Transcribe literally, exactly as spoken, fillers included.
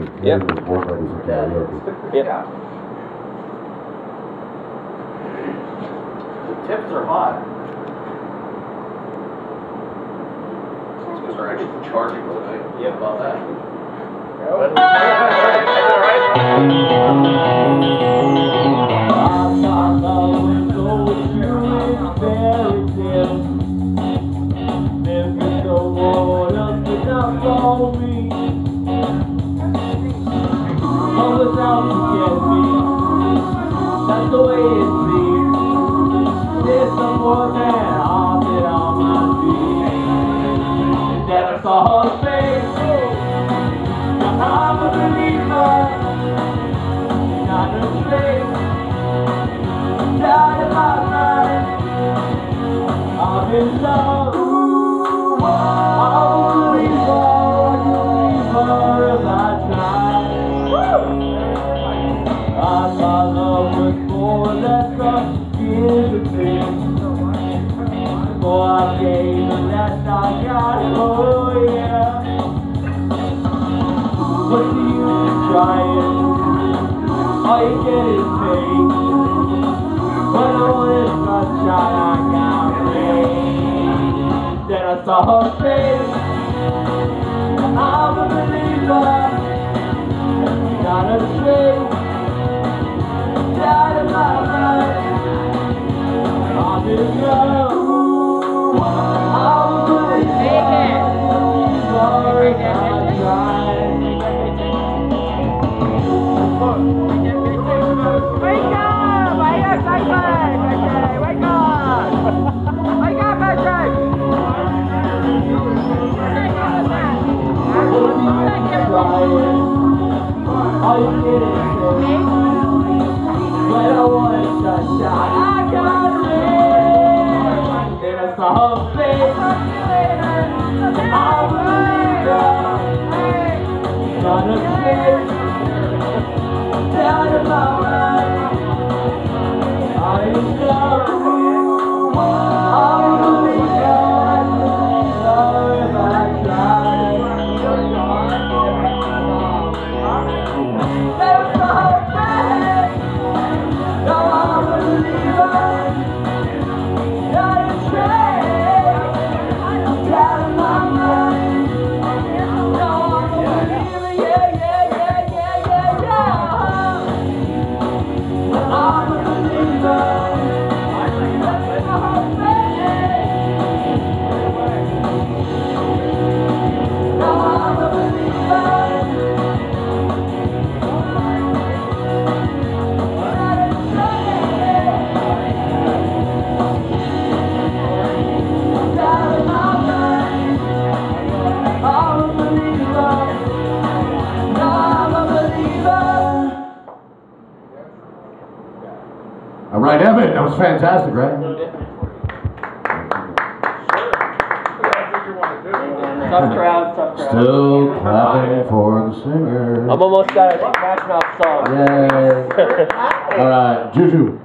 Yep. With board ladies in karaoke. Yep. Yeah. The tips are hot. It's gonna start actually charging tonight. Yeah, about that. That's the way it seems. There's someone that haunted on my feet. Then I saw her face. Now I'm a believer. Not a face. Died in my mind. I'm in love. I'm a believer. Believer if I try. I thought love was more than trust is a thing. So I gave the last I got, oh yeah. But you trying, all you get is pain. When I wanted sunshine, I got rain. Then I saw her face. I'm a believer, not a shame. Out of my mind, I'm in love. I'm a believer. Sorry I tried. Wake up! Wake up, Patrick! Wake up! Wake up, Patrick! All you did is say, when I wanted sunshine, I got it. Then I saw her face. I believe her. Not a face. Down in my mind. I'm in love. I'm a believer. Sorry if I tried. Then I saw her face. No, I'm a believer, not a trade. Down in my mind. No, I'm a believer, yeah, yeah, yeah, yeah, yeah, yeah. I'm a believer. No, I'm a believer. All right, Evan, that was fantastic, right? Tough crowd, tough crowd. Still clapping for the singer. I'm almost done. I think National song. Yay. All right, Juju.